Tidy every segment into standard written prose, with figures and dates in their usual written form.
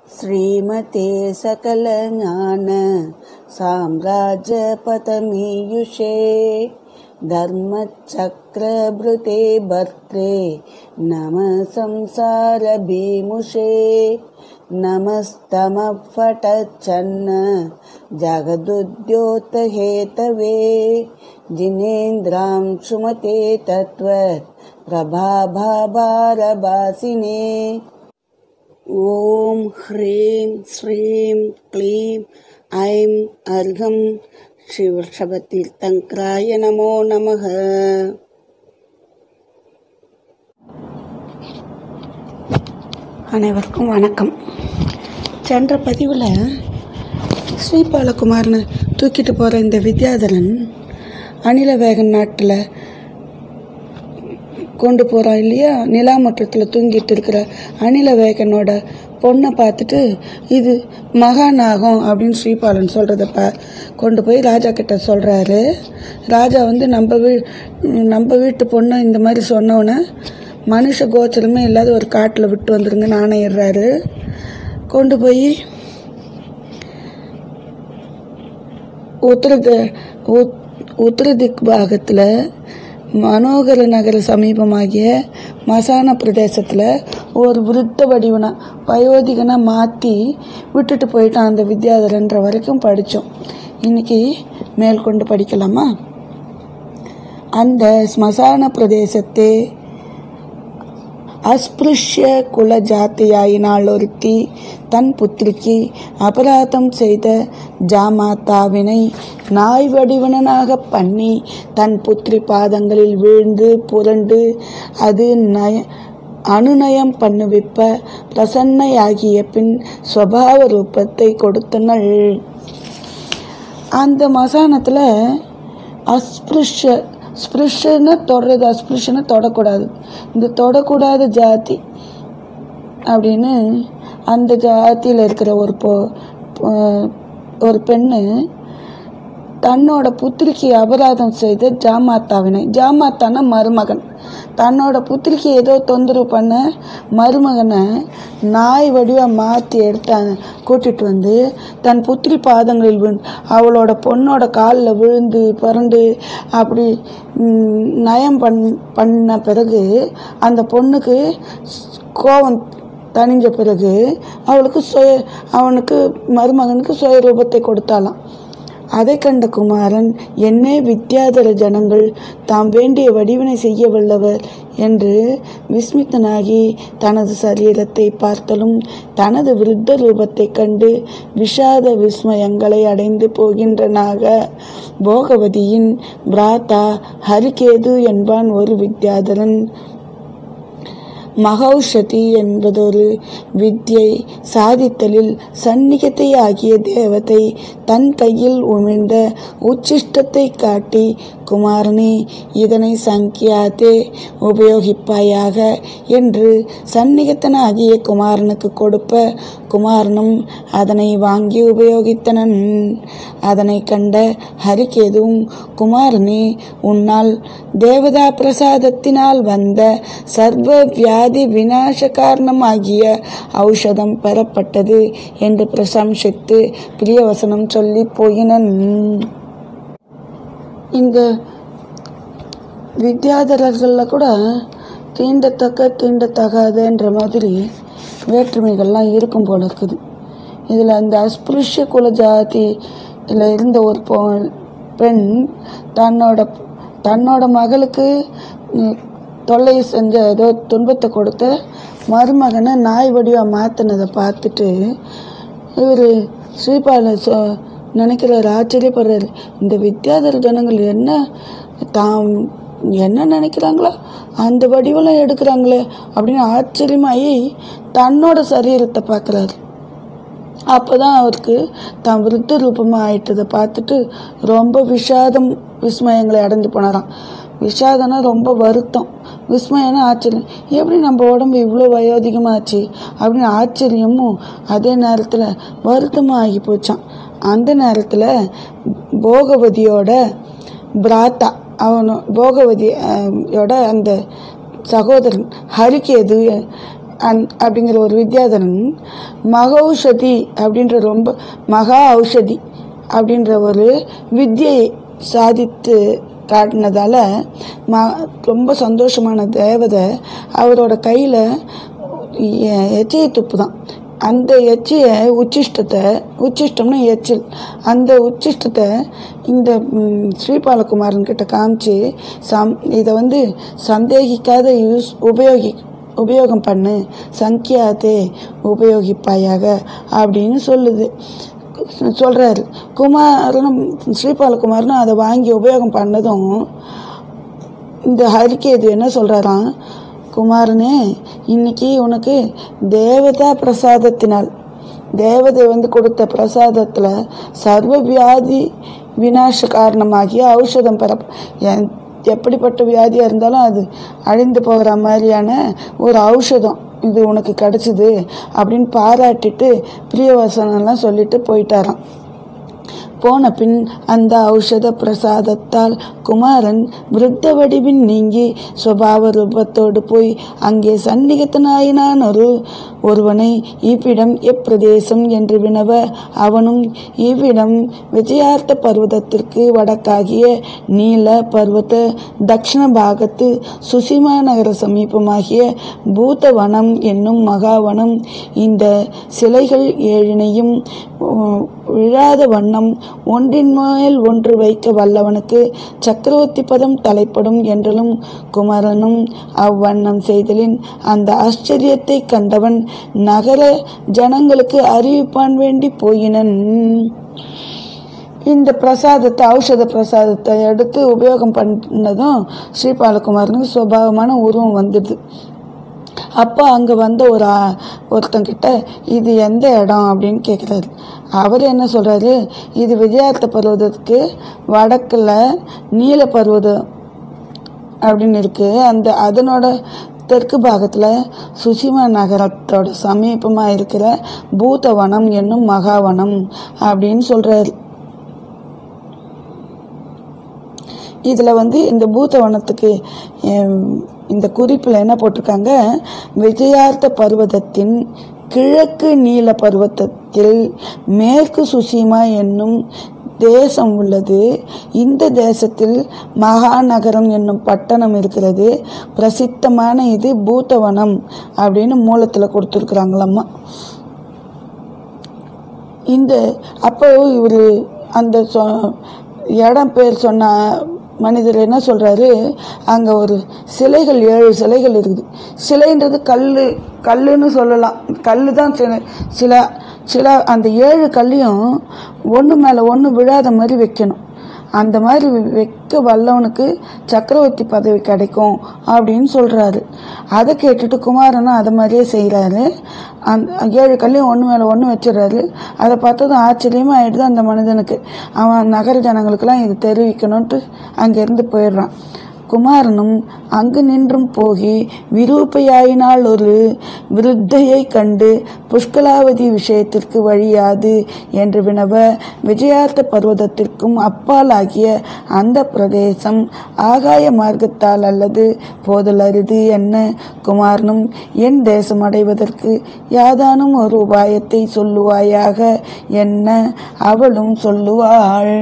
श्रीमते सकलज्ञान साम्राज्यपतमीयुषे धर्मचक्रभृते भर्त्रे नमः संसारभीमुषे नमस्तमः फटच्छन्न जगदुद्योतहेतवे जिनेन्द्रां सुमते तत्त्वत् प्रभाभारभासिने। ओम ह्रीं श्रीं क्लीं ऐं अर्घं शिवशबतीर्थंकराय नमो नमः। அனைவருக்கும் வணக்கம். சென்ற பதிவில் ஸ்ரீபாலகுமாரனை தூக்கிட்டு போகிற இந்த வித்யாதரன் அணிலவேகன் நாட்டில் கொண்டு போகிறான் இல்லையா, நிலாமற்றத்தில் தூங்கிட்டு இருக்கிற அணிலவேகனோட பொண்ணை பார்த்துட்டு இது மகாநாகம் அப்படின்னு ஸ்ரீபாலன் சொல்கிறத கொண்டு போய் ராஜா கிட்ட சொல்கிறாரு. ராஜா வந்து நம்ம வீட்டு பொண்ணை இந்த மாதிரி சொன்னோன்னே மனுஷ கோச்சரமே இல்லாத ஒரு காட்டில் விட்டு வந்துருங்க ஆணையிடுறாரு. கொண்டு போய் உத்தர திக் பாகத்தில் மனோகர நகர சமீபமாகிய மசான பிரதேசத்தில் ஒரு விருத்த வடிவனா வயோதிகனாக மாற்றி விட்டுட்டு போயிட்டான் அந்த வித்யாதரன்ற வரைக்கும் படித்தோம். இன்னைக்கு மேற்கொண்டு படிக்கலாமா? அந்த ஸ்மசான பிரதேசத்தை அஸ்பிருஷ்ய குல ஜாத்தியாயினாள் ஒருத்தி தன் புத்திரிக்கு அபராதம் செய்த ஜாமாத்தாவினை நாய் வடிவனாக பண்ணி தன் புத்திரி பாதங்களில் வீழ்ந்து புரண்டு அது அனுநயம் பண்ணுவிப்ப பிரசன்னையாகிய பின் ஸ்வபாவ ரூபத்தை கொடுத்தனள். அந்த மசானத்தில் ஸ்பிருஷ்ஷன்னு தொடர்றது, அஸ்பிருஷ்ஷன்னு தொடக்கூடாது. இந்த தொடக்கூடாத ஜாதி அப்படின்னு அந்த ஜாத்தியில் இருக்கிற ஒரு பெண்ணு தன்னோட புத்திரிக்கு அபராதம் செய்த ஜாமாத்தான மருமகன், தன்னோட புத்திரிக்கு ஏதோ தொந்தரவு பண்ண மருமகனை நாய் வடிவாக மாற்றி எடுத்தாங்க. கூட்டிகிட்டு வந்து தன் புத்திரி பாதங்களில் அவளோட பொண்ணோட காலில் விழுந்து புரண்டு அப்படி நயம் பண்ண பிறகு அந்த பொண்ணுக்கு கோபம் தணிஞ்ச பிறகு அவனுக்கு மருமகனுக்கு சுயரூபத்தை கொடுத்தாலாம். அதை கண்ட குமாரன் என்னே வித்யாதர ஜனங்கள் தாம் வேண்டிய வடிவினை செய்ய வல்லவர் என்று விஸ்மித்தனாகி தனது சரீரத்தை பார்த்தலும் தனது விருத்த ரூபத்தை கண்டு விஷாத விஸ்மயங்களை அடைந்து போகின்றனாக போகவதியின் பிராத்தா ஹரிகேது என்பான் ஒரு வித்யாதரன். மகௌஷதி என்பதொரு வித்யை சாதித்தலில் சந்நிகத்தை ஆகிய தேவதை தன் கையில் உமிழ்ந்த உச்சிஷ்டத்தை காட்டி குமாரனே இதனை சங்கியாதே உபயோகிப்பாயாக என்று சந்நிகத்தனாகிய குமாரனுக்கு கொடுப்ப குமாரனும் அதனை வாங்கி உபயோகித்தனன். அதனை கண்ட ஹரிகேதுவும் குமாரனே உன்னால் தேவதா பிரசாதத்தினால் வந்த சர்வ வியாதி விநாச காரணமாகிய ஔஷதம் பெறப்பட்டது என்று பிரசம்சித்து பிரியவசனம் சொல்லி போயினன். இந்த வித்யாதரர்களில் கூட தீண்டத்தகாதன்ற மாதிரி வேற்றுமைகள்லாம் இருக்கும் போல இருக்குது. இதில் அந்த அஸ்பிருஷ்ய குல ஜாதியில் இருந்த ஒரு பெண் தன்னோட மகளுக்கு தொல்லை செஞ்ச ஏதோ துன்பத்தை கொடுத்த மருமகனை நாய் வடிவாக மாற்றினதை பார்த்துட்டு இவர் ஸ்ரீபால நினைக்கிறார், ஆச்சரியப்படுறாரு. இந்த வித்யாதர ஜனங்கள் என்ன நினைக்கிறாங்களோ அந்த வடிவெல்லாம் எடுக்கிறாங்களே அப்படின்னு ஆச்சரியமாகி தன்னோட சரீரத்தை பார்க்குறாரு. அப்போ தான் அவருக்கு தான் விருத்த ரூபமாக ஆயிட்டதை பார்த்துட்டு ரொம்ப விஸ்மயங்களை அடைஞ்சு போனாராம். விஷாதனா ரொம்ப வருத்தம், விஸ்மயம்னா ஆச்சரியம். எப்படி நம்ம உடம்பு இவ்வளோ வயோதிகமாச்சு அப்படின்னு ஆச்சரியமும் அதே நேரத்தில் வருத்தமாக ஆகி போச்சான். அந்த நேரத்தில் போகவதியோட பிராத்தா போகவதியோட அந்த சகோதரன் ஹரிகேது அப்படிங்கிற ஒரு வித்யாதரன் மகௌஷதி அப்படின்ற ரொம்ப மகா ஔஷதி அப்படின்ற ஒரு வித்தியை சாதித்து காட்டினதால ரொம்ப சந்தோஷமான தேவதை அவரோட கையில் எச்சையை துப்பு தான். அந்த எச்சியை உச்சிஷ்டம்னா எச்சில், அந்த உச்சிஷ்டத்தை இந்த ஸ்ரீபாலகுமாரன் கிட்ட காமிச்சு இதை சந்தேகிக்காத உபயோகம் பண்ணு, சங்கியாதே உபயோகிப்பாயாக அப்படின்னு சொல்கிறாரு. ஸ்ரீபாலகுமாரனும் அதை வாங்கி உபயோகம் பண்ணதும் இந்த ஹரிகேது என்ன சொல்கிறாராம், குமாரனே, இன்னைக்கு உனக்கு தேவதா பிரசாதத்தினால் தேவதை கொடுத்த பிரசாதத்தில் சர்வ வியாதி விநாச காரணமாகிய ஔஷதம் எப்படிப்பட்ட வியாதியாக இருந்தாலும் அது அழிந்து போகிற மாதிரியான ஒரு ஔஷதம் இது உனக்கு கிடச்சிது அப்படின்னு பாராட்டிட்டு பிரியவசனம்லாம் சொல்லிட்டு போயிட்டாராம். போன பின் அந்த ஔஷத பிரசாதத்தால் குமாரன் விருத்த வடிவின் நீங்கி சுபாவ ரூபத்தோடு போய் அங்கே சந்நிகிதனாயினான். ஒருவனை இவ்விடம் எப்பிரதேசம் என்று வினவ அவனும் இவ்விடம் விஜயார்த்த பர்வதத்திற்கு வடக்காகிய நீல பர்வத தக்ஷண பாகத்து சுசிமா நகர சமீபமாகிய பூதவனம் என்னும் மகாவனம். இந்த சிலைகள் ஏழினையும் விழாத வண்ணம் ஒன்றின் மேல் ஒன்று வைக்க வல்லவனுக்கு சக்கரவர்த்தி பதம் தலைப்படும் என்றலும் குமரனும் அவ்வண்ணம் செய்தலின் அந்த ஆச்சரியத்தை கண்டவன் நகர ஜனங்களுக்கு அறிவிப்பான் வேண்டி போயினன். இந்த பிரசாதத்தை ஔஷத பிரசாதத்தை எடுத்து உபயோகம் பண்ணதும் ஸ்ரீபாலகுமாரனுக்கு சுபாவமான உருவம் வந்துடுது. அப்போ அங்கே வந்த ஒருத்தங்கிட்ட இது எந்த இடம் அப்படின்னு கேட்குறாரு. அவர் என்ன சொல்கிறாரு, இது விஜயார்த்த பர்வதத்துக்கு வடக்கில் நீல பர்வதம் அப்படின்னு இருக்குது. அதனோட தெற்கு பாகத்தில் சுசிமா நகரத்தோட சமீபமாக இருக்கிற பூதவனம் என்னும் மகாவனம் அப்படின்னு சொல்கிறாரு. இதில் இந்த பூதவனத்துக்கு இந்த குறிப்பில் என்ன போட்டிருக்காங்க, விஜயார்த்த பர்வதத்தின் கிழக்கு நீல பர்வதத்தில் மேற்கு சுசிமா என்னும் தேசம் உள்ளது. இந்த தேசத்தில் மகாநகரம் என்னும் பட்டணம் இருக்கிறது. பிரசித்தமான இது பூதவனம் அப்படின்னு மூலத்தில் கொடுத்துருக்குறாங்களாம்மா. அப்போ இவர் அந்த இடம் பேர் சொன்ன மனிதர் என்ன சொல்கிறாரு, அங்கே ஒரு சிலைகள் 7 சிலைகள் இருக்குது. சிலைன்றது கல்லுன்னு சொல்லலாம், கல் தான் சிலை. அந்த 7 கல்லையும் ஒன்று மேலே ஒன்று விழாத மாதிரி வைக்கணும். அந்த மாதிரி வைக்க வல்லவனுக்கு சக்கரவர்த்தி பதவி கிடைக்கும் அப்படின்னு சொல்கிறாரு. அதை கேட்டுட்டு குமாரனும் அதை மாதிரியே செய்கிறாரு. அந்த 7 கல்லையும் ஒன்று மேலே ஒன்று வச்சிடறாரு. அதை பார்த்ததும் ஆச்சரியமாக ஆகிடுது அந்த மனிதனுக்கு. அவன் நகர ஜனங்களுக்கெல்லாம் இது தெரிவிக்கணுன்ட்டு அங்கேருந்து போயிடுறான். குமாரனும் அங்கு நின்றும் போகி விரூபையாயினால் ஒரு விருத்தையை கண்டு புஷ்கலாவதி விஷயத்திற்கு வழியாது என்று வினவ விஜயார்த்த பர்வதத்திற்கும் அப்பால் ஆகிய அந்த பிரதேசம் ஆகாய மார்க்கத்தால் அல்லது போதல் அரிது என்ன. குமாரனும் என் தேசம் அடைவதற்கு யாதானும் ஒரு உபாயத்தை சொல்லுவாயாக என்ன. அவளும் சொல்லுவாள்.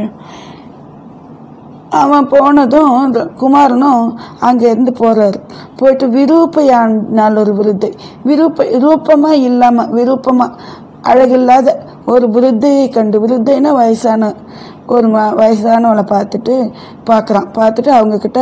அவன் போனதும் குமாரனும் அங்கேருந்து போகிறாரு. போயிட்டு விரூபையானால் ஒரு விருத்தை, ரூபமாக இல்லாமல் விரூபமாக அழகில்லாத ஒரு விருத்தையை கண்டு, விருத்தைன்னா வயசானவளை பார்த்துட்டு அவங்கக்கிட்ட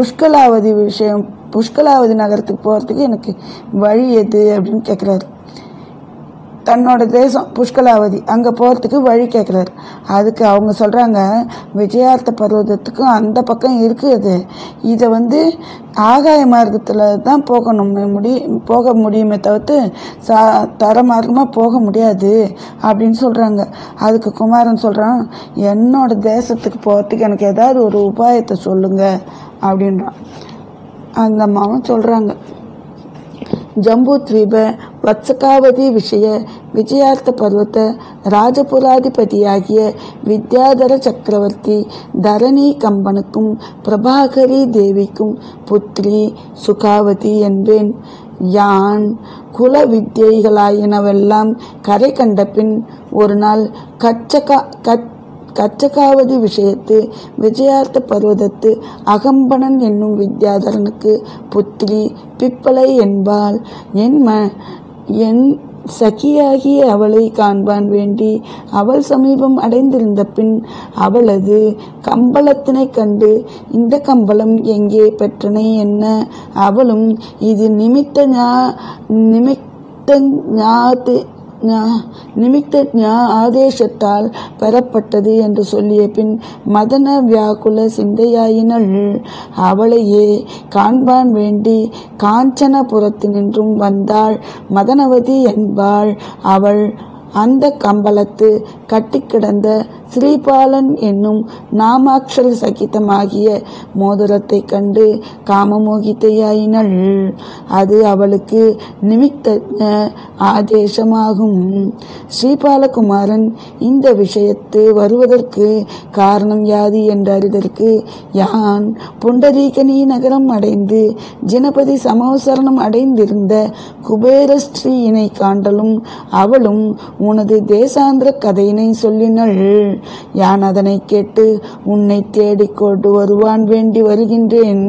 புஷ்கலாவதி நகரத்துக்கு போகிறதுக்கு எனக்கு வழி எது அப்படின்னு கேட்குறாரு. தன்னோட தேசம் புஷ்கலாவதி அங்கே போகிறதுக்கு வழி கேட்குறாரு. அதுக்கு அவங்க சொல்கிறாங்க, விஜயார்த்த பர்வதத்துக்கும் அந்த பக்கம் இருக்குது. இதை ஆகாய மார்க்கத்தில் தான் போக முடியுமே தவிர்த்து தர மார்க்கமாக போக முடியாது அப்படின்னு சொல்கிறாங்க. அதுக்கு குமாரன் சொல்கிறான், என்னோட தேசத்துக்கு போகிறதுக்கு எனக்கு ஏதாவது ஒரு உபாயத்தை சொல்லுங்க அப்படின்றான். அந்த அம்மாவும் சொல்கிறாங்க, ஜம்பூத்வீப வத்சகாவதி விஷய விஜயார்த்த பர்வத ராஜபுராதிபதியாகிய வித்யாதர சக்கரவர்த்தி தரணி கம்பனுக்கும் பிரபாகரி தேவிக்கும் புத்திரி சுகாவதி என்பேன். யான் குல வித்யைகளாயினவெல்லாம் கரை கண்ட பின் ஒரு நாள் கச்சகாவதி விஷயத்து விஜயார்த்த பர்வதத்து அகம்பனன் என்னும் வித்யாதரனுக்கு புத்திரி பிப்பலை என்பாள். என் சகியாகிய அவளை காண்பான் வேண்டி அவள் சமீபம் அடைந்திருந்த பின் அவளது கம்பளத்தினை கண்டு, இந்த கம்பளம் எங்கே பெற்றனை என்ன? அவளும் இது நிமித்த ஆதேசத்தால் பெறப்பட்டது என்று சொல்லிய பின் மதன வியாக்குல சிந்தையாயினள். அவளையே காண்பான் வேண்டி காஞ்சனபுரத்து நின்றும் வந்தாள். மதனவதி என்பாள். அவள் அந்த கம்பளத்து கட்டிக்கிடந்த ஸ்ரீபாலன் என்னும் நாமாட்சர சகிதமாகிய மோதிரத்தை கண்டு காமமோகிதையாயினள். அது அவளுக்கு நிமித்த ஆதேசமாகும். ஸ்ரீபாலகுமாரன் இந்த விஷயத்து வருவதற்கு காரணம் யாது என்று அறிதற்கு, யான் புண்டரீகனி நகரம் அடைந்து ஜனபதி சமோசரணம் அடைந்திருந்த குபேரஸ்ரீயினை காண்டலும் அவளும் உனது தேசாந்திர கதையினை சொல்லினள். யான் அதனை கேட்டு உன்னை தேடிக்கொண்டு வருவான் வேண்டி வருகின்றேன்.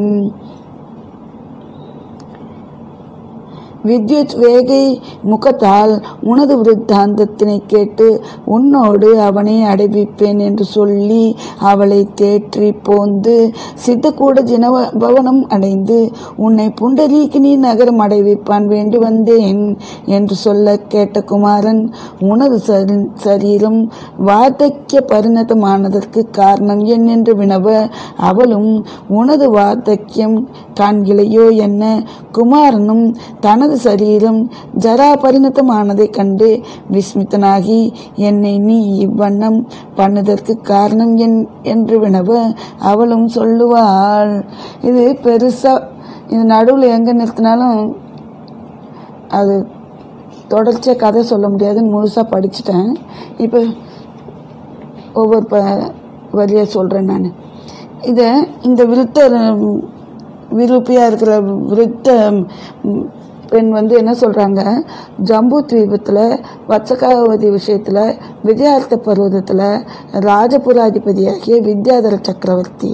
வித்யுத் வேகை முகத்தால் உனது விருத்தாந்தத்தினை கேட்டு உன்னோடு அவனை அடைவிப்பேன் என்று சொல்லி அவளை தேற்றி போந்து சித்தக்கூட ஜனபவனம் அடைந்து உன்னை புண்டரீகினி நகரம் அடைவிப்பான் வேண்டி வந்தேன் என்று சொல்ல கேட்ட குமாரன், உனது சரீரம் வார்த்தக்கிய பரிணதமானதற்கு காரணம் என்னென்று வினவ, அவளும் உனது வார்த்தக்கியம் காண்கிலையோ என்ன? குமாரனும் தனது சரீரம் ஜரா பரிணதமானதை கண்டு விஸ்மித்தனாகி, என்னை நீ இவ்வண்ணம் பண்ணுதற்கு காரணம் என்று வினவ, அவளும் சொல்லுவாள். இது பெருசா, இது நடுவில் எங்க நிறுத்தினாலும் அது தொடர்ச்சியா கதை சொல்ல முடியாதுன்னு முழுசா படிச்சுட்டேன். இப்போ ஒவ்வொரு வழியா சொல்றேன். நான் இந்த விருப்பியா இருக்கிற விருத்த பெண் என்ன சொல்றாங்க, ஜம்பு தீபத்துல வத்சகாவதி விஷயத்துல விஜயார்த்த பர்வதத்துல ராஜபுராதிபதியாகிய வித்யாதர சக்கரவர்த்தி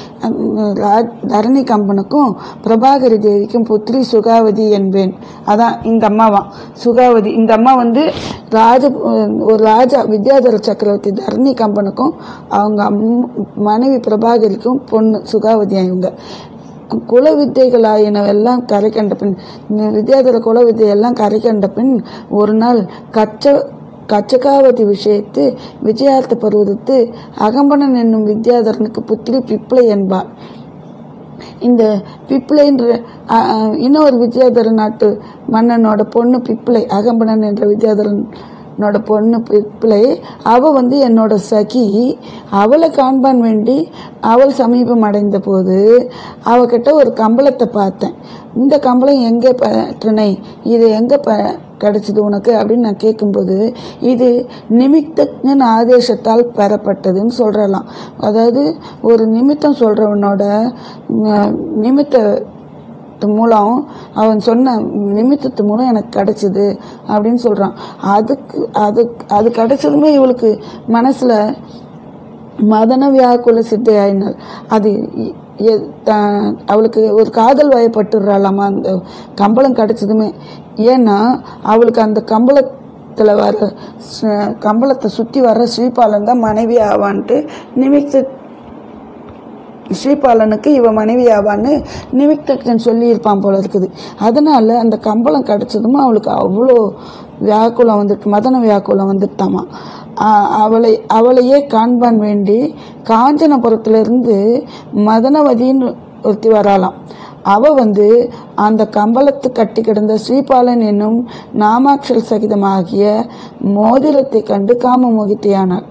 தரணி கம்பனுக்கும் பிரபாகரி தேவிக்கும் புத்திரி சுகாவதி என்பேன். அதான் இந்த அம்மாவாம் சுகாவதி. இந்த அம்மா ஒரு ராஜா வித்யாதர சக்கரவர்த்தி தரணி கம்பனுக்கும் அவங்க மனைவி பிரபாகரிக்கும் பொண்ணு சுகாவதி. இவங்க குல வித்தைகளாயினவெல்லாம் கரை கண்ட பின், வித்யாதர குல வித்தையெல்லாம் கரை கண்ட பின் ஒரு நாள் கச்சகாவதி விஷயத்து விஜயார்த்த பருவதத்து அகம்பனன் என்னும் வித்யாதரனுக்கு புத்திரி பிப்ளை என்பாள். இந்த பிப்ளைன்ற இன்னொரு வித்யாதர நாட்டு மன்னனோட பொண்ணு பிப்ளை, அகம்பனன் என்ற வித்யாதரனோட பொண்ணு பிப்ளை. அவ என்னோட சகி. அவளை காண்பான் வேண்டி அவள் சமீபம் அடைந்த போது அவகிட்ட ஒரு கம்பளத்தை பார்த்தேன். இந்த கம்பளம் எங்கே பெற்றனை, இது எங்க கிடைச்சது உனக்கு அப்படின்னு நான் கேட்கும்போது, இது நிமித்த ஆதேசத்தால் பெறப்பட்டதுன்னு சொல்றலாம். அதாவது ஒரு நிமித்தம் சொல்றவனோட நிமித்த மூலம், அவன் சொன்ன நிமித்தத்து மூலம் எனக்கு கிடைச்சது அப்படின்னு சொல்றான். அது கிடைச்சதுமே இவளுக்கு மனசுல மதன வியாக்குல சித்தையாயினாள். அது அவளுக்கு ஒரு காதல் வயப்பட்டுறாளாமா அந்த கம்பளம் கிடைச்சதுமே. ஏன்னா அவளுக்கு அந்த கம்பளத்தை சுற்றி வர ஸ்ரீபாலன் தான் மனைவி ஆவான்ட்டு ஸ்ரீபாலனுக்கு இவ மனைவி ஆவான்னு நிமித்தன் சொல்லியிருப்பான் போல இருக்குது. அதனால அந்த கம்பளம் கிடைச்சதும் அவளுக்கு அவ்வளோ வியாக்குலம் வந்துட்டு, மதன வியாக்குலம் வந்துட்டாமா. அவளையே காண்பான் வேண்டி காஞ்சனபுரத்திலிருந்து மதனவதின்னு ஒருத்தி வராலாம். அவ அந்த கம்பளத்து கட்டி கிடந்த ஸ்ரீபாலன் என்னும் நாமாட்சல் சகிதமாகிய மோதிரத்தை கண்டு காமமோகித்தையானாள்.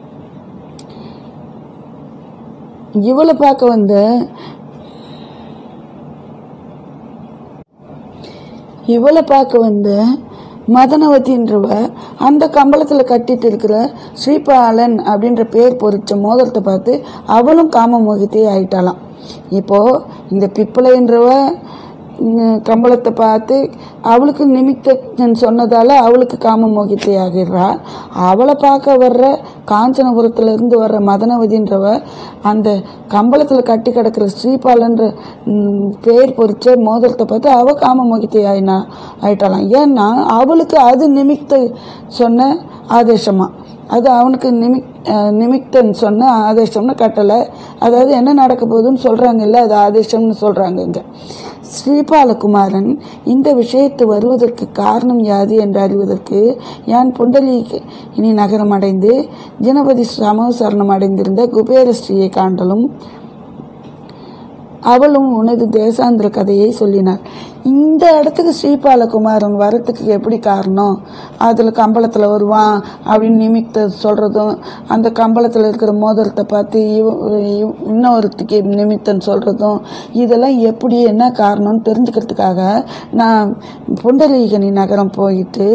இவளை பார்க்க இவளை பார்க்க வந்த மதனவதின்றவ அந்த கம்பளத்தில் கட்டிட்டு இருக்கிற ஸ்ரீபாலன் அப்படின்ற பேர் பொறிச்ச மோதிரத்தை பார்த்து அவளும் காம மோகித்தே ஆயிட்டாளாம். இப்போ இந்த பிப்பளைன்றவ கம்பளத்தை பார்த்து அவளுக்கு நிமித்தன் சொன்னதால அவளுக்கு காம மோகித்தை ஆகிடுறா. அவளை பார்க்க வர்ற காஞ்சனபுரத்துலேருந்து வர்ற மதனவதின்றவ அந்த கம்பளத்தில் கட்டி கிடக்கிற ஸ்ரீபாலன்ற பேர் பொறிச்ச மோதிரத்தை பார்த்து அவள் காம மோகித்தை ஆயிட்டாளாம். ஏன்னா அவளுக்கு அது நிமித்த சொன்ன ஆதேசமா, அது அவனுக்கு நிமித்தன் சொன்ன ஆதேசம்னு கட்டலை. அதாவது என்ன நடக்க போகுதுன்னு சொல்கிறாங்கல்ல, அது ஆதேசம்னு சொல்கிறாங்க. இங்கே ஸ்ரீபாலகுமாரன் இந்த விஷயத்து வருவதற்கு காரணம் யாது என்று அறிவதற்கு யான் புண்டலீகினி நகரம் அடைந்து ஜனபதி சமோசரணம் அடைந்திருந்த குபேரஸ்ரீயை காண்டலும் அவளும் உனது தேசாந்திர கதையை சொல்லினாள். இந்த இடத்துக்கு ஸ்ரீபாலகுமாரன் வரத்துக்கு எப்படி காரணம், அதில் கம்பளத்தில் வருவான் அப்படின்னு நிமித்த சொல்கிறதும், அந்த கம்பளத்தில் இருக்கிற மோதிரத்தை பார்த்து இன்னொருத்துக்கு நிமித்தன் சொல்கிறதும், இதெல்லாம் எப்படி என்ன காரணம்னு தெரிஞ்சுக்கிறதுக்காக நான் புண்டலீகினி நகரம் போயிட்டு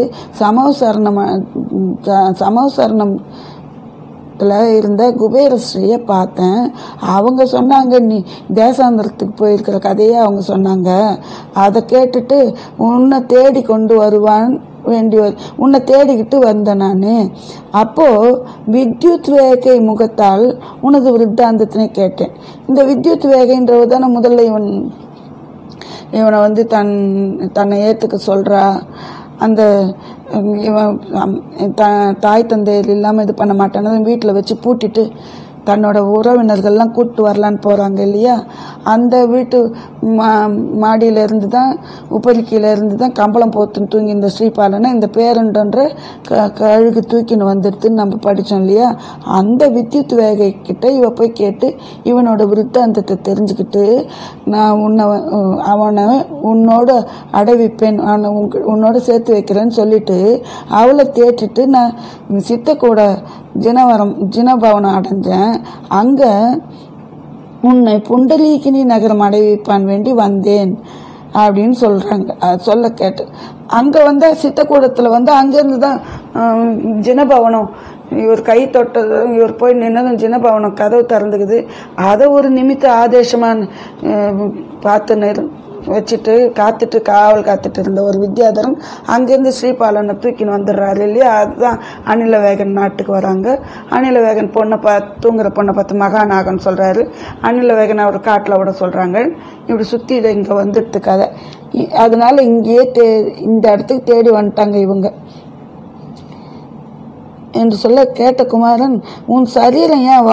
சமோசரணம் இருந்த குபேரஸ்ரீயை பார்த்தேன். அவங்க சொன்னாங்க, நீ தேசாந்திரத்துக்கு போயிருக்கிற கதையை அவங்க சொன்னாங்க. அதை கேட்டுட்டு உன்னை தேடி கொண்டு வருவான் உன்னை தேடிக்கிட்டு வந்தேன் நான். அப்போது வித்யுத் வேகை முகத்தால் உனது விருத்தாந்தத்தினை கேட்டேன். இந்த வித்யுத் வேகைன்றவ தானே முதல்ல இவனை வந்து தன்னை ஏற்றுக்க சொல்கிறா. அந்த இவன் தாய் தந்தையர் இல்லாமல் இது பண்ண மாட்டானது வீட்டில் வச்சு பூட்டிட்டு தன்னோட உறவினர்கள்லாம் கூப்பிட்டு வரலான்னு போகிறாங்க இல்லையா, அந்த வீட்டு மாடியிலேருந்து தான் உப்பரிக்கையிலேருந்து தான் கம்பளம் போத்துன்னு தூங்கி இந்த ஸ்ரீபாலனை இந்த பேரண்டன்ற கழுகு தூக்கின்னு வந்துடுதுன்னு நம்ம படித்தோம் இல்லையா. அந்த வித்யுத் வேகை கிட்ட இவ போய் கேட்டு இவனோட விருத்தாந்தத்தை தெரிஞ்சுக்கிட்டு நான் அவனை உன்னோட அடைவிப்பேன், உன்னோட சேர்த்து வைக்கிறேன்னு சொல்லிட்டு அவளை தேற்றிட்டு நான் சித்தக்கூட ஜினபவனம் அடைஞ்சேன். அங்கே உன்னை புண்டலீகினி நகரம் அடைவிப்பான் வேண்டி வந்தேன் அப்படின்னு சொல்கிறாங்க. சொல்ல கேட்டு அங்கே வந்து சித்தக்கூடத்தில் வந்து அங்கேருந்து தான் ஜினபவனம், இவர் கை தொட்டது இவர் போய் நின்னதும் ஜினபவனம் கதவு திறந்துக்குது. அதை ஒரு நிமித்த ஆதேசமான பார்த்து வச்சுட்டு காவல் காத்துட்டு இருந்த ஒரு வித்யாதரன் அங்கேருந்து ஸ்ரீபாலனை தூக்கின்னு வந்துடுறாரு இல்லையா. அதுதான் அனிலவேகன் நாட்டுக்கு வராங்க. அனிலவேகன் தூங்குற பொண்ணை பார்த்து மகாநாகன் சொல்கிறாரு. அனிலவேகன் அவர் காட்டில் விட சொல்கிறாங்க. இப்படி சுற்றி இதை இங்கே வந்துட்டு கதை. அதனால இங்கேயே இந்த இடத்துக்கு தேடி வந்துட்டாங்க இவங்க என்று சொல்ல கேட்ட குமாரன், உன் சரீரம் ஏன்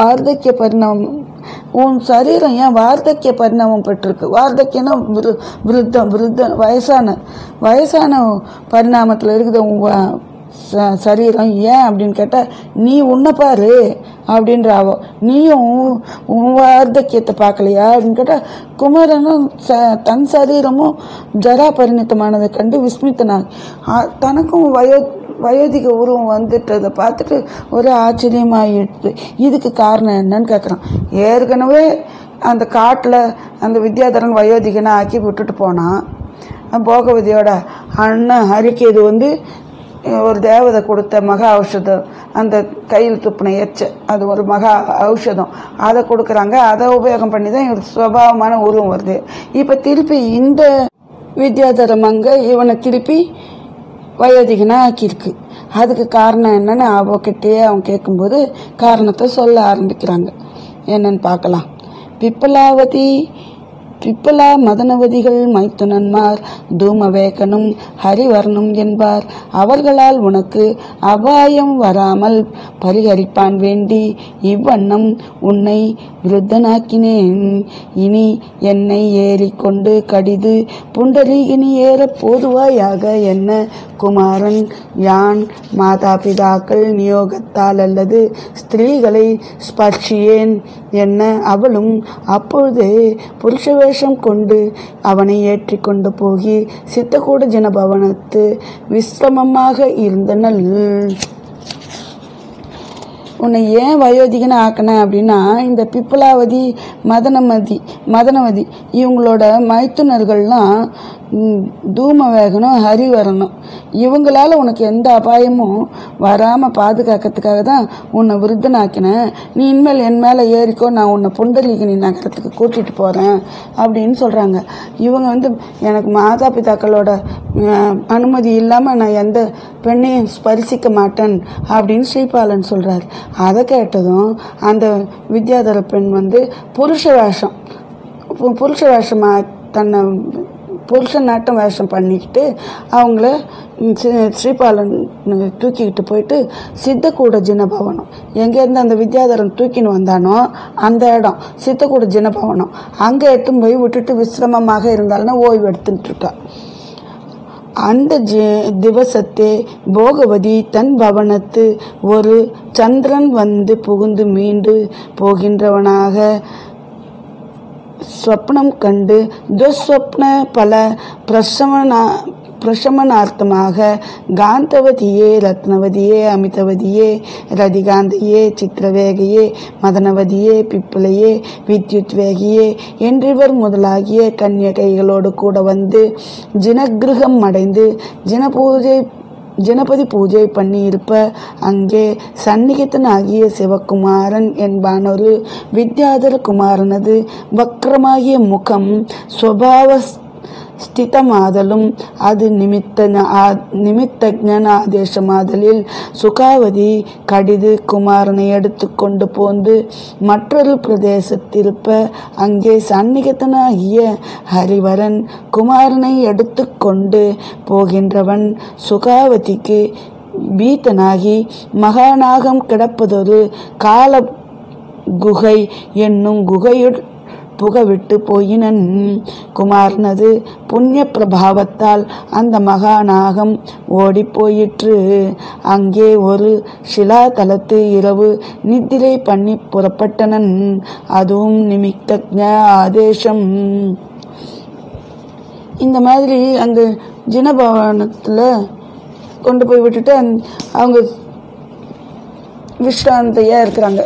வார்த்தக்கிய பரிணாமம் பெற்றிருக்கு. வார்த்தக்கியனா விருத்தம் வயசான பரிணாமத்தில் இருக்குது உன் சரீரம் ஏன் அப்படின்னு கேட்டால், நீ உன்னை பாரு அப்படின்ற நீயும் உன் வார்த்தக்கியத்தை பார்க்கலையா அப்படின்னு கேட்டால், குமாரனும் தன் சரீரமும் ஜரா பரிணத்தமானதை கண்டு விஸ்மித்தனாக தனக்கும் வயோதிக உருவம் வந்துட்டதை பார்த்துட்டு ஒரு ஆச்சரியமாகிடுது. இதுக்கு காரணம் என்னன்னு கேட்குறான். ஏற்கனவே அந்த காட்டில் அந்த வித்யாதரன் வயோதிகனை ஆக்கி விட்டுட்டு போனான். போகவதியோட அண்ணன் ஹரிக்கு வந்து ஒரு தேவதை கொடுத்த மகா ஔஷதம், அந்த கையில் துப்புனை அது ஒரு மகா ஔஷதம், அதை கொடுக்குறாங்க. அதை உபயோகம் பண்ணி தான் இவர் சுபாவமான உருவம் வருது. இப்போ திருப்பி இந்த வித்யாதரம் அங்கே இவனை திருப்பி வயோதிகனா ஆக்கியிருக்கு. அதுக்கு காரணம் என்னன்னு அவகிட்டயே அவன் கேட்கும்போது காரணத்தை சொல்ல ஆரம்பிக்கிறாங்க. என்னன்னு பார்க்கலாம். பிப்பலா மதனவதிகள் மைத்துனன்மார் தூமவேகனும் ஹரிவர்ணும் என்பார். அவர்களால் உனக்கு அபாயம் வராமல் பரிகரிப்பான் வேண்டி இவ்வண்ணம் உன்னை விருத்தனாக்கினேன். இனி என்னை ஏறிக்கொண்டு கடிது புண்டரீகினி ஏற போதுவாயாக என்ன குமாரன் யான் மாதாபிதாக்கள் நியோகத்தால் அல்லது ஸ்திரீகளை ஸ்பர்ஷியேன் என்ன. அவளும் அப்பொழுதே புருஷ வேஷம் கொண்டு அவனை ஏற்றி கொண்டு போகி சித்தக்கூட ஜனபவனத்து விசிரமமாக இருந்தனள். உன்னை ஏன் வயோதிகனை ஆக்கின அப்படின்னா, இந்த பிப்பலாவதி மதனவதி இவங்களோட மைத்துனர்கள்லாம் தூமவேகனும் ஹரிவரனும். இவங்களால உனக்கு எந்த அபாயமும் வராமல் பாதுகாக்கிறதுக்காக தான் உன்னை விருத்தனாக்கினேன். நீ இனிமேல் என் மேலே ஏறிக்கோ, நான் உன்னை புண்டரீகினி நகரத்துக்கு கூட்டிகிட்டு போகிறேன் அப்படின்னு சொல்கிறாங்க. இவங்க எனக்கு மாதா பிதாக்களோட அனுமதி இல்லாமல் நான் எந்த பெண்ணையும் ஸ்பரிசிக்க மாட்டேன் அப்படின்னு ஸ்ரீபாலன் சொல்கிறார். அதை கேட்டதும் அந்த வித்யாதர பெண் புருஷ வேஷமாக தன்னை புருஷனாட்டம் வேஷம் பண்ணிக்கிட்டு அவங்கள ஸ்ரீபாலன் தூக்கிக்கிட்டு போயிட்டு சித்தக்கூட ஜினபவனம், எங்கேருந்து அந்த வித்யாதரன் தூக்கின்னு வந்தானோ அந்த இடம் சித்தக்கூட ஜினபவனம், அங்கே எட்டும் போய் விட்டுட்டு விசிரமமாக இருந்தாலும் ஓய்வு எடுத்துட்டு இருக்கா. அந்த திவசத்தே போகவதி தன் பவனத்து ஒரு சந்திரன் புகுந்து மீண்டு போகின்றவனாக ஸ்வப்னம் கண்டு துஸ்வப்ன பல பிரசமனார்த்தமாக காந்தவதியே ரத்னவதியே அமிதவதியே ரதிகாந்தையே சித்திரவேகையே மதனவதியே பிப்பிளையே வித்யுத்வேகியே என்றிவர் முதலாகிய கன்யகைகளோடு கூட ஜினகிருகம் அடைந்து ஜனபதி பூஜை பண்ணியிருப்ப அங்கே சந்நிகிதனாகிய சிவகுமாரன் என்பானொரு வித்யாதர குமாரனது வக்ரமாகிய முகம் ஸ்வபாவ ஸ்திதமாதலும் அது நிமித்தஜனாதேசமாதலில் சுகாவதி கடிது குமாரனை எடுத்து கொண்டு போந்து மற்றொரு பிரதேசத்திருப்ப அங்கே சந்நிகிதனாகிய ஹரிவரன் குமாரனை எடுத்து கொண்டு போகின்றவன் சுகாவதிக்கு பீத்தனாகி மகாநாகம் கிடப்பதொரு கால குகை என்னும் குகையுள் புகவிட்டு போயினன். குமாரனது புண்ணிய பிரபாவத்தால் அந்த மகாநாகம் ஓடி போயிற்று. அங்கே ஒரு சிலாதலத்து இரவு நித்திரை பண்ணி புறப்பட்டனன். அதுவும் நிமித்தஜ ஆதேசம். இந்த மாதிரி அங்கே ஜினபவனத்தில் கொண்டு போய் விட்டுட்டு அவங்க விஸ்ராந்தையாக இருக்கிறாங்க.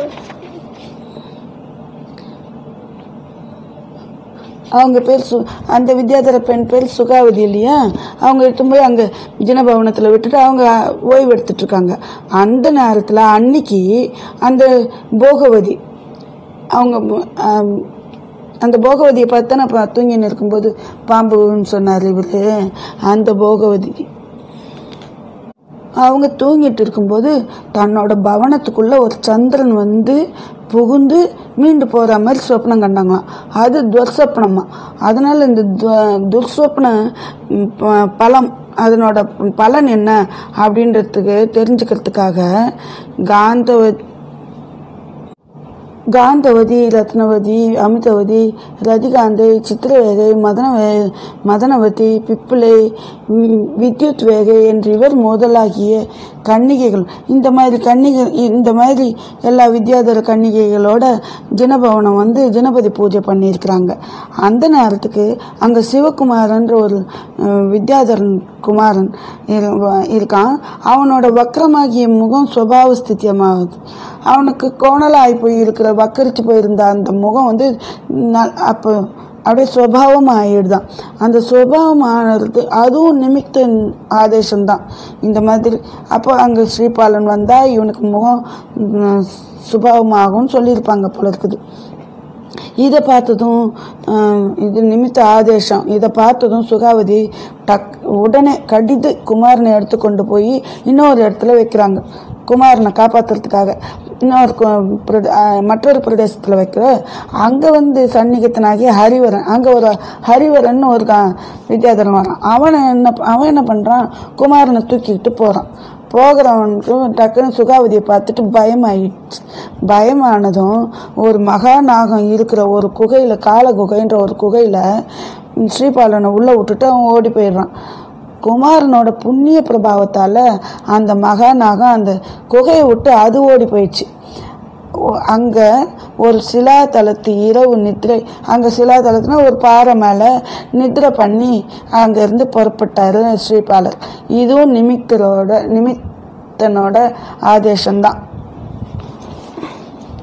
அவங்க பேர் அந்த வித்யாதர பெண் பேர் சுகாவதி இல்லையா, அவங்க எடுத்து போய் அங்கே ஜினபவனத்தில் விட்டுட்டு அவங்க ஓய்வு எடுத்துட்ருக்காங்க. அந்த நேரத்தில் அன்னைக்கு அந்த போகவதி அவங்க அந்த போகவதியை பார்த்து நான் தூங்கின்னு இருக்கும்போது பாம்புன்னு சொன்னார் இவர். அந்த போகவதி அவங்க தூங்கிட்டு இருக்கும்போது தன்னோட பவனத்துக்குள்ளே ஒரு சந்திரன் புகுந்து மீண்டு போகிற மாதிரி சொப்னம் கண்டாங்களாம். அது துர்ஸ்வப்னமா. அதனால் இந்த துர்ஸ்வப்ன பலம் அதனோட பலன் என்ன அப்படின்றதுக்கு தெரிஞ்சுக்கிறதுக்காக காந்தவதி ரத்னவதி அமிதவதி ரதிகாந்தை சித்திரவேகை மதனவதி பிப்பிளை வித்யுத்வேகை என்று இவர் முதலாகிய கன்னிகைகள் இந்த மாதிரி எல்லா வித்யாதர கன்னிகைகளோட ஜினபவனம் ஜனபதி பூஜை பண்ணியிருக்கிறாங்க. அந்த நேரத்துக்கு அங்கே சிவகுமாரன்ற ஒரு வித்யாதரன் குமாரன் இருக்கான். அவனோட வக்கரமாகிய முகம் சுபாவ ஸ்தித்தியமாகுது. அவனுக்கு கோணலாகி போய் இருக்கிற வக்கரிச்சு போயிருந்த அந்த முகம் அப்போ அப்படியே சுபாவம் ஆகிடுதான். அந்த சுபாவம் ஆனது அதுவும் நிமித்த ஆதேசம்தான். இந்த மாதிரி அப்போ அங்கே ஸ்ரீபாலன் வந்தால் இவனுக்கு முகம் சுபாவமாகும்னு சொல்லியிருப்பாங்க போல இருக்குது. இதை பார்த்ததும் இது நிமித்த ஆதேசம். இதை பார்த்ததும் சுகாவதி உடனே கடிது குமாரனை எடுத்து கொண்டு போய் இன்னொரு இடத்துல வைக்கிறாங்க. குமாரனை காப்பாற்றுறதுக்காக மற்றொரு பிரதேசத்தில் வைக்கிற அங்கே சந்நிகிதனாகி ஹரிவரன், அங்கே ஒரு ஹரிவரன் ஒரு வித்யாதரன் வரான். அவன் என்ன பண்ணுறான், குமாரனை தூக்கிக்கிட்டு போகிறான். போகிறவனுக்கு டக்குன்னு சுகாவதியை பார்த்துட்டு பயமாயிடுச்சு. பயமானதும் ஒரு மகாநாகம் இருக்கிற ஒரு குகையில், கால குகைன்ற ஒரு குகையில் ஸ்ரீபாலனை உள்ளே விட்டுட்டு அவன் ஓடி போயிடுறான். குமாரனோட புண்ணிய பிரபாவத்தால் அந்த மகாநாகம் அந்த குகையை விட்டு அது ஓடி போயிடுச்சு. அங்கே ஒரு சிலாதலத்து இரவு நித்திரை, அங்கே சிலாதலத்துனா ஒரு பாறை மேலே நித்திரை பண்ணி அங்கேருந்து புறப்பட்டார் ஸ்ரீபாலர். இதுவும் நிமித்தனோட ஆதேசம்தான்.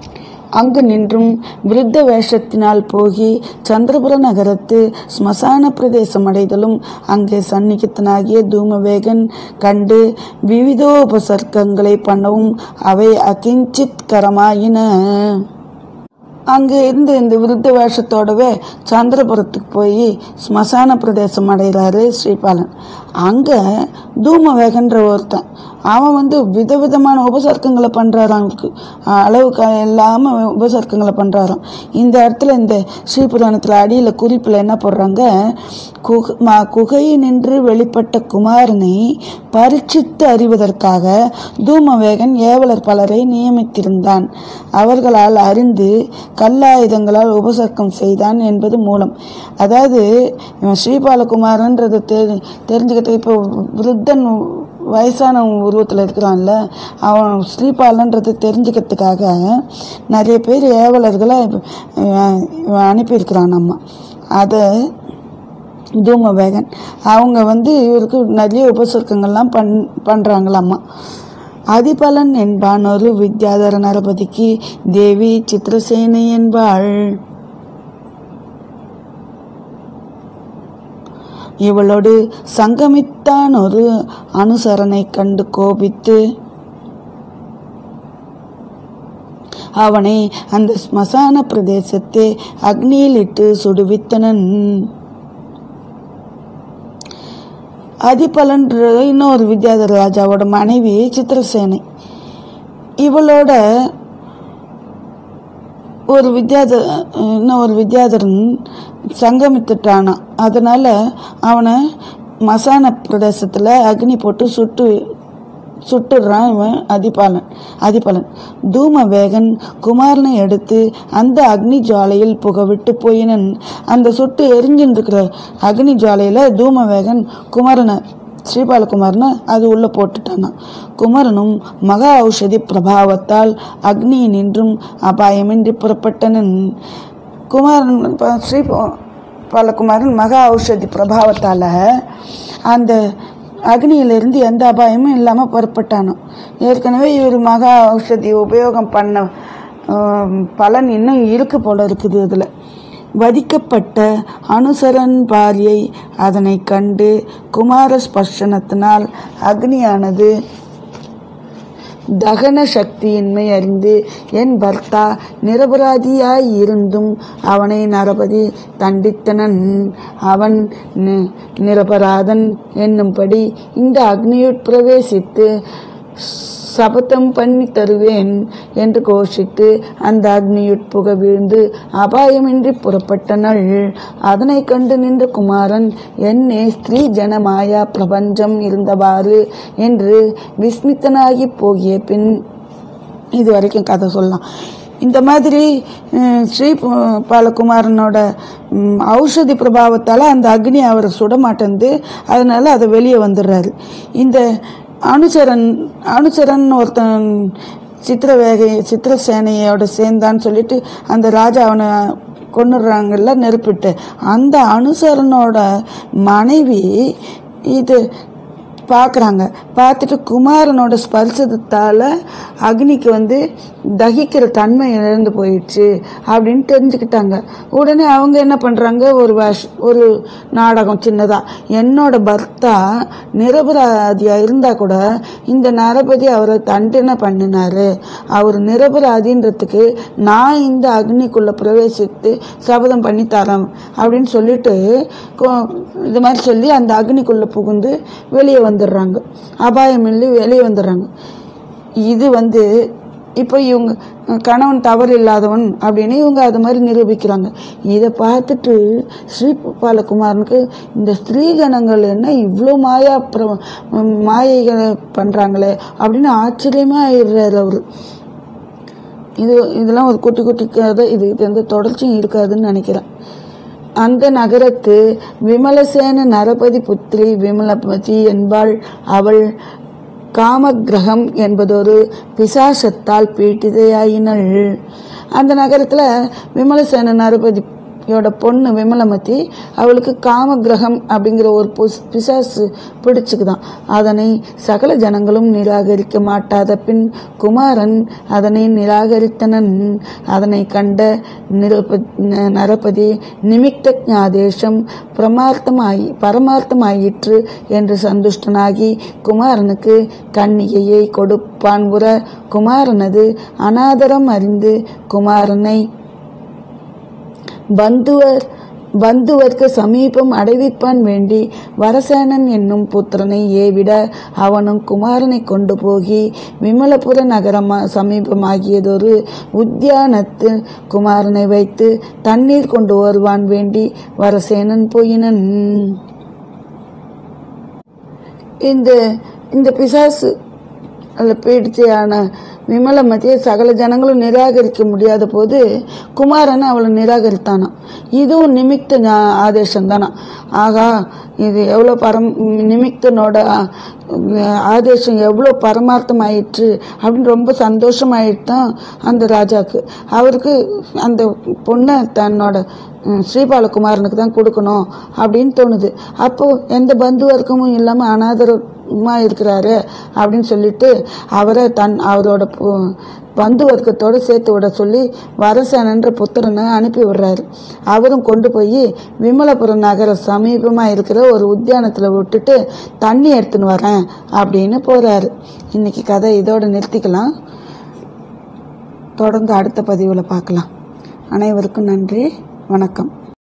அங்கு நின்றும் விருத்த வேஷத்தினால் போகி சந்திரபுர நகரத்து ஸ்மசான பிரதேசம் அடைதலும் அங்கே சந்நிகித்தனாகிய தூமவேகன் கண்டு விவிதோபசர்க்கங்களை பண்ணவும் அவை அகிஞ்சித் கரமாயின. அங்கே இருந்து இந்த விருத்த வேஷத்தோடவே சந்திரபுரத்துக்கு போய் ஸ்மசான பிரதேசம் அடைகிறாரு ஸ்ரீபாலன். அங்கே தூமவேகன்ற ஒருத்தன் அவன் விதவிதமான உபசர்க்கங்களை பண்ணுறாராம். அவனுக்கு அளவுக்கு இல்லாமல் உபசர்க்கங்களை பண்ணுறாராம். இந்த இடத்துல இந்த ஸ்ரீபுராணத்தில் அடியில் குறிப்பில் என்ன போடுறாங்க, குகையை நின்று வெளிப்பட்ட குமாரனை பரீட்சித்து அறிவதற்காக தூமவேகன் ஏவலர் பலரை நியமித்திருந்தான். அவர்களால் அறிந்து கல்லாயுதங்களால் உபசர்க்கம் செய்தான் என்பது மூலம். அதாவது ஸ்ரீபாலகுமாரன்றது தெரிஞ்சுக்கிட்டு இப்போ விருத்தன் வயசான உருவத்தில் இருக்கிறான்ல, அவன் ஸ்ரீபாலன்றது தெரிஞ்சுக்கிறதுக்காக நிறைய பேர் ஏவலர்களை அனுப்பியிருக்கிறான். நம்ம அதை தூமவேகன் அவங்க இவருக்கு நிறைய உபசர்க்கங்கள்லாம் பண்ணுறாங்களாம்மா. அதிபலன் என்பான் ஒரு வித்யாதர நரபதிக்கு தேவி சித்திரசேனை என்பாள். இவளோடு சங்கமித்தான் ஒரு அனுசரனை கண்டு கோபித்து அவனை அந்த ஸ்மசான பிரதேசத்தை அக்னியில் இட்டு சுடுவித்தனன். அதிபலன்ற இன்னொரு வித்யாதர ராஜாவோட மனைவி சித்திரசேனை. இவளோட இன்னொரு வித்யாதரன் சங்கமித்துட்டானான். அதனால அவனை மசான பிரதேசத்தில் அக்னி போட்டு சுட்டுடுறான் இவன் அதிபலன். தூமவேகன் குமாரனை எடுத்து அந்த அக்னி ஜுவாலையில் புகவிட்டு போயினன். அந்த சுட்டு எரிஞ்சுருக்கிற அக்னி ஜுவாலையில் தூமவேகன் குமாரனை ஸ்ரீபாலகுமாரனை அது உள்ளே போட்டுட்டானா. குமரனும் மகா ஔஷதி பிரபாவத்தால் அக்னியினின்றும் அபாயமின்றி புறப்பட்டனன். ஸ்ரீபாலகுமாரன் மகா ஔஷதி பிரபாவத்தால் அந்த அக்னியிலிருந்து எந்த அபாயமும் இல்லாமல் புறப்பட்டானோ. ஏற்கனவே இவர் மகா ஔஷதி உபயோகம் பண்ண பலன் இன்னும் இருக்கு போல இருக்குது. இதில் வதிக்கப்பட்ட அனுசரன் பாரியை அதனை கண்டு குமார ஸ்பர்ஷனத்தினால் அக்னியானது தகன சக்தியின்மை அறிந்து என் பர்த்தா நிரபராதியாய் இருந்தும் அவனை நரபதி தண்டித்தனன். அவன் நிரபராதன் என்னும்படி இந்த அக்னியுட் பிரவேசித்து சபதம் பண்ணி தருவேன் என்று கோஷித்து அந்த அக்னியுட்புக வீழ்ந்து அபாயமின்றி புறப்பட்டனள். அதனை கண்டு நின்ற குமாரன் என்னே ஸ்திரீ ஜனமாயா பிரபஞ்சம் இருந்தவாறு என்று விஸ்மித்தனாகி போகிய பின் இது வரைக்கும் கதை சொல்லலாம். இந்த மாதிரி ஸ்ரீபாலகுமாரனோட ஔஷதி பிரபாவத்தால் அந்த அக்னி அவரை சுடமாட்டேந்து, அதனால அதை வெளியே வந்துடுறாரு. இந்த அனுசரன் ஒருத்தன் சித்திரசேனையோட சேர்ந்தான்னு சொல்லிட்டு அந்த ராஜா அவனை கொண்டுடுறாங்கல்ல நெருப்பிட்டு. அந்த அனுசரனோட மனைவி இது பார்க்குறாங்க. பார்த்துட்டு குமாரனோட ஸ்பர்சத்தால் அக்னிக்கு தகிக்கிற தன்மை இழந்து போயிடுச்சு அப்படின்னு தெரிஞ்சுக்கிட்டாங்க. உடனே அவங்க என்ன பண்ணுறாங்க, ஒரு நாடகம் சின்னதாக, என்னோட பர்த்தா நிரபராதியாக இருந்தால் கூட இந்த நரபதி அவரை தண்டனை பண்ணினார், அவர் நிரபராதின்றதுக்கு நான் இந்த அக்னிக்குள்ளே பிரவேசித்து சபதம் பண்ணி தரேன் அப்படின்னு சொல்லிட்டு இது மாதிரி சொல்லி அந்த அக்னிக்குள்ளே புகுந்து வெளியே வந்துடுறாங்க. அபாயம் இல்லை, வெளியே வந்துடுறாங்க. இது இப்போ இவங்க கணவன் தவறு இல்லாதவன் அப்படின்னு இவங்க அது மாதிரி நிரூபிக்கிறாங்க. இதை பார்த்துட்டு ஸ்ரீபாலகுமாரனுக்கு இந்த ஸ்திரீகணங்கள் என்ன இவ்வளோ மாயைகளை பண்ணுறாங்களே அப்படின்னு ஆச்சரியமாக ஆயிடுறாரு அவர். இதெல்லாம் ஒரு குட்டி குட்டி கதை. இது எந்த தொடர்ச்சியும் இருக்காதுன்னு நினைக்கிறேன். அந்த நகரத்து விமலசேன நரபதி புத்திரி விமலபதி என்பாள். அவள் காமகிரகம் என்பதொரு பிசாசத்தால் பீட்டிதையாயினள். அந்த நகரத்தில் விமலசேன நரபதி பொண்ணு விமலமதி அவளுக்கு காம கிரகம் அப்படிங்கிற ஒரு பிசாசு பிடிச்சுக்குதான். அதனை சகல ஜனங்களும் நிராகரிக்க மாட்டாத பின் குமாரன் அதனை நிராகரித்தனன். அதனை கண்ட நரபதி நிமித்த ஞாதேசம் பரமார்த்தமாயிற்று என்று சந்துஷ்டனாகி குமாரனுக்கு கன்னிகையை கொடுப்பான் புற குமாரனது அநாதரம் அறிந்து குமாரனை பந்துவர்க்கு சமீபம் அடைவிப்பான் வேண்டி வரசேனன் என்னும் புத்திரனை ஏவிட அவனும் குமாரனை கொண்டு போகி விமலபுர நகரம் சமீபமாகியதொரு உத்தியானத்து குமாரனை வைத்து தண்ணீர் கொண்டு வருவான் வேண்டி வரசேனன் போயினன். இந்த பிசாசு பீடித்தையான விமலமதியை சகல ஜனங்களும் நிராகரிக்க முடியாத போது குமாரன் அவளை நிராகரித்தானான். இதுவும் நிமித்த ஆதேசம் தானா. ஆகா, இது எவ்வளோ நிமித்தனோட ஆதேசம் எவ்வளோ பரமார்த்தம் ஆயிற்று அப்படின்னு ரொம்ப சந்தோஷமாயிட்டு தான் அந்த ராஜாவுக்கு. அவருக்கு அந்த பொண்ணை தன்னோட ஸ்ரீபாலகுமாரனுக்கு தான் கொடுக்கணும் அப்படின்னு தோணுது. அப்போது எந்த பந்து வர்க்கமும் இல்லாமல் அநாதரமாக இருக்கிறாரு அப்படின்னு சொல்லிட்டு அவரை அவரோட பந்து வர்க்கத்தோடு சேர்த்து விட சொல்லி வரசேனன்ற புத்திரனை அனுப்பி விடுறாரு. அவரும் கொண்டு போய் விமலபுரம் நகர சமீபமாக இருக்கிற ஒரு உத்தியானத்தில் விட்டுட்டு தண்ணி எடுத்துன்னு வரேன் அப்படின்னு போகிறாரு. இன்னைக்கு கதை இதோடு நிறுத்திக்கலாம். தொடர்ந்து அடுத்த பதிவில் பார்க்கலாம். அனைவருக்கும் நன்றி, வணக்கம்.